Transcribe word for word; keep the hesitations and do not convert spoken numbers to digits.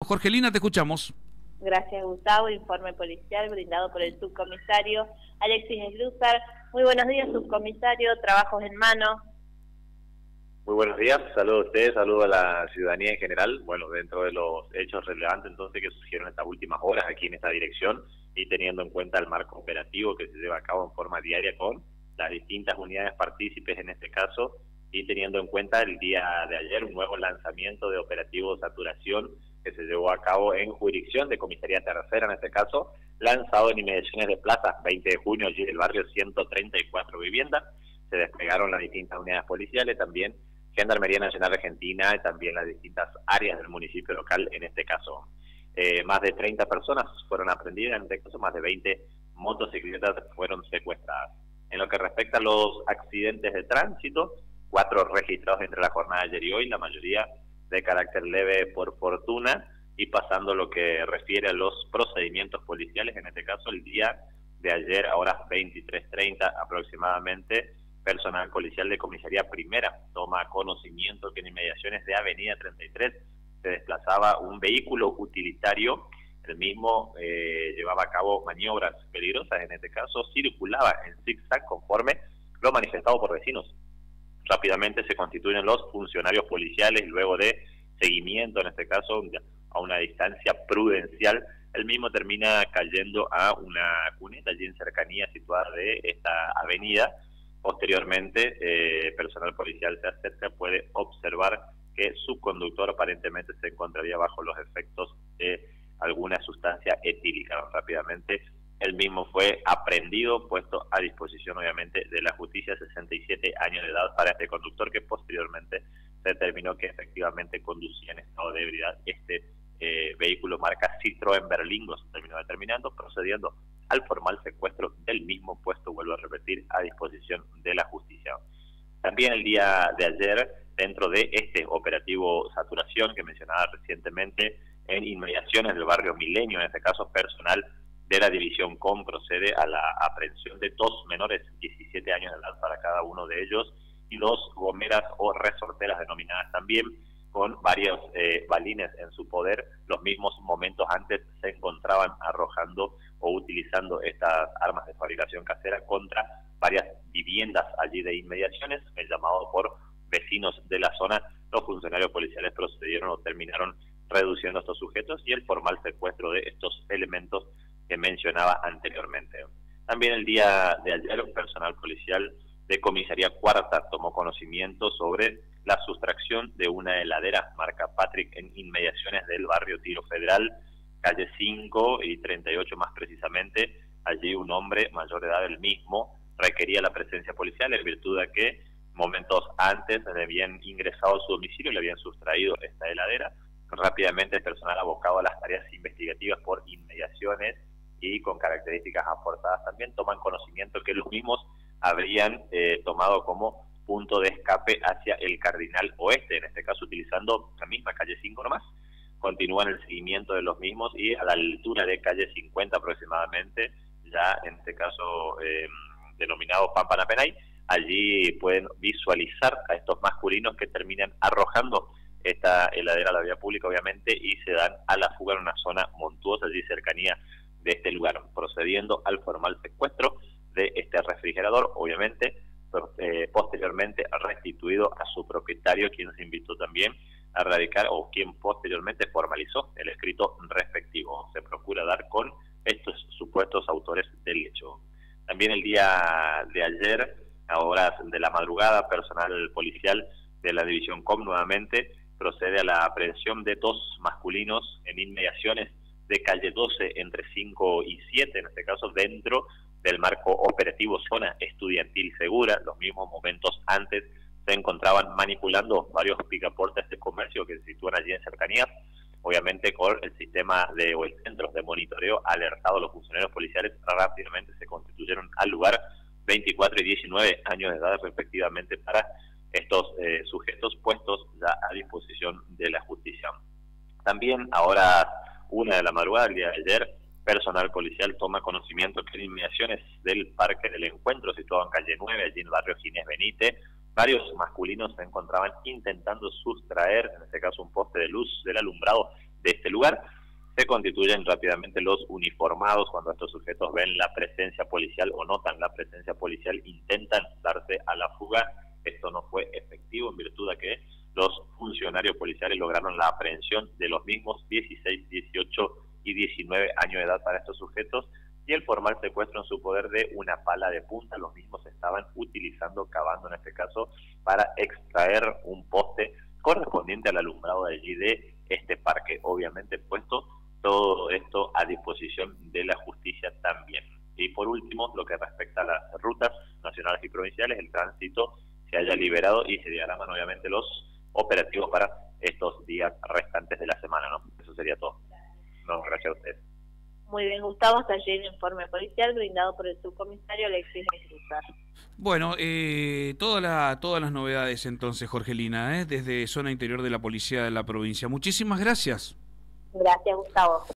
Jorgelina, te escuchamos. Gracias, Gustavo. Informe policial brindado por el subcomisario Alexis Esgrúzar. Muy buenos días, subcomisario. Trabajos en mano. Muy buenos días, saludos a ustedes, saludos a la ciudadanía en general. Bueno, dentro de los hechos relevantes entonces que surgieron estas últimas horas aquí en esta dirección y teniendo en cuenta el marco operativo que se lleva a cabo en forma diaria con las distintas unidades partícipes en este caso y teniendo en cuenta el día de ayer un nuevo lanzamiento de operativo Saturación que se llevó a cabo en jurisdicción de Comisaría Tercera en este caso, lanzado en inmediaciones de Plaza veinte de junio, allí del barrio ciento treinta y cuatro viviendas. Se desplegaron las distintas unidades policiales, también Gendarmería Nacional Argentina y también las distintas áreas del municipio local en este caso. Eh, más de treinta personas fueron aprendidas, en este caso más de veinte motocicletas fueron secuestradas. En lo que respecta a los accidentes de tránsito, cuatro registrados entre la jornada de ayer y hoy, la mayoría de carácter leve por fortuna, y pasando lo que refiere a los procedimientos policiales, en este caso el día de ayer a horas veintitrés treinta aproximadamente, personal policial de Comisaría Primera toma conocimiento que en inmediaciones de Avenida treinta y tres se desplazaba un vehículo utilitario. El mismo eh, llevaba a cabo maniobras peligrosas, en este caso circulaba en zigzag conforme lo manifestado por vecinos. Rápidamente se constituyen los funcionarios policiales y luego de seguimiento, en este caso a una distancia prudencial, el mismo termina cayendo a una cuneta allí en cercanía situada de esta avenida. Posteriormente, eh, personal policial se acerca, puede observar que su conductor aparentemente se encontraría bajo los efectos de alguna sustancia etílica. Rápidamente, el mismo fue aprehendido, puesto a disposición obviamente de la justicia, sesenta y siete años de edad para este conductor, que posteriormente se determinó que efectivamente conducía en estado de ebriedad este eh, vehículo marca Citroën Berlingo. Se terminó determinando, procediendo al formal secuestro del mismo, puesto, vuelvo a repetir, a disposición de la justicia. También el día de ayer, dentro de este operativo Saturación que mencionaba recientemente, en inmediaciones del barrio Milenio, en este caso personal de la División C O M procede a la aprehensión de dos menores, diecisiete años de edad para cada uno de ellos, y dos gomeras o resorteras denominadas también, con varios eh, balines en su poder. Los mismos momentos antes se encontraban arrojando o utilizando estas armas de fabricación casera contra varias viviendas allí de inmediaciones. El llamado por vecinos de la zona, los funcionarios policiales procedieron o terminaron reduciendo a estos sujetos y el formal secuestro de estos elementos que mencionaba anteriormente. También el día de ayer, un personal policial de Comisaría Cuarta tomó conocimiento sobre la sustracción de una heladera marca Patrick en inmediaciones del barrio Tiro Federal, calle cinco y treinta y ocho más precisamente. Allí un hombre mayor de edad, el mismo, requería la presencia policial en virtud de que momentos antes le habían ingresado a su domicilio y le habían sustraído esta heladera. Rápidamente el personal abocado a las tareas investigativas por inmediaciones y con características aportadas también toman conocimiento que los mismos habrían eh, tomado como punto de escape hacia el Cardinal Oeste, en este caso utilizando la misma calle cinco nomás. Continúan el seguimiento de los mismos y a la altura de calle cincuenta aproximadamente, ya en este caso eh, denominado Pampanapenay, allí pueden visualizar a estos masculinos que terminan arrojando esta heladera a la vía pública obviamente y se dan a la fuga en una zona montuosa allí cercanía de este lugar, procediendo al formal secuestro de este refrigerador, obviamente, eh, posteriormente restituido a su propietario, quien se invitó también a radicar o quien posteriormente formalizó el escrito respectivo. Se procura dar con estos supuestos autores del hecho. También el día de ayer, a horas de la madrugada, personal policial de la División C O M nuevamente procede a la aprehensión de dos masculinos en inmediaciones de calle doce entre cinco y siete, en este caso dentro del marco operativo Zona Estudiantil Segura. Los mismos momentos antes se encontraban manipulando varios picaportes de comercio que se sitúan allí en cercanías, obviamente con el sistema de o el centro de monitoreo alertado. Los funcionarios policiales rápidamente se constituyeron al lugar, veinticuatro y diecinueve años de edad respectivamente, para estos eh, sujetos puestos ya a disposición de la justicia. También ahora una de la madrugada del día de ayer, personal policial toma conocimiento que en inmediaciones del Parque del Encuentro, situado en calle nueve, allí en el barrio Ginés Benítez, varios masculinos se encontraban intentando sustraer, en este caso un poste de luz del alumbrado de este lugar. Se constituyen rápidamente los uniformados cuando estos sujetos ven la presencia policial o notan la presencia policial, intentan darse a la fuga. Esto no fue efectivo en virtud de que los funcionarios policiales lograron la aprehensión de los mismos, dieciséis, dieciocho y diecinueve años de edad para estos sujetos, y el formal secuestro en su poder de una pala de punta. Los mismos estaban utilizando, cavando en este caso, para extraer un poste correspondiente al alumbrado de allí de este parque, obviamente puesto todo esto a disposición de la justicia también. Y por último, lo que respecta a las rutas nacionales y provinciales, el tránsito se haya liberado y se diagraman obviamente los operativos para estos días restantes de la semana, ¿no? Eso sería todo. No, gracias a ustedes. Muy bien, Gustavo, hasta allí el informe policial brindado por el subcomisario Alexis Esgruzar. Bueno, eh, toda la, todas las novedades entonces, Jorgelina, ¿eh? Desde zona interior de la policía de la provincia. Muchísimas gracias. Gracias, Gustavo.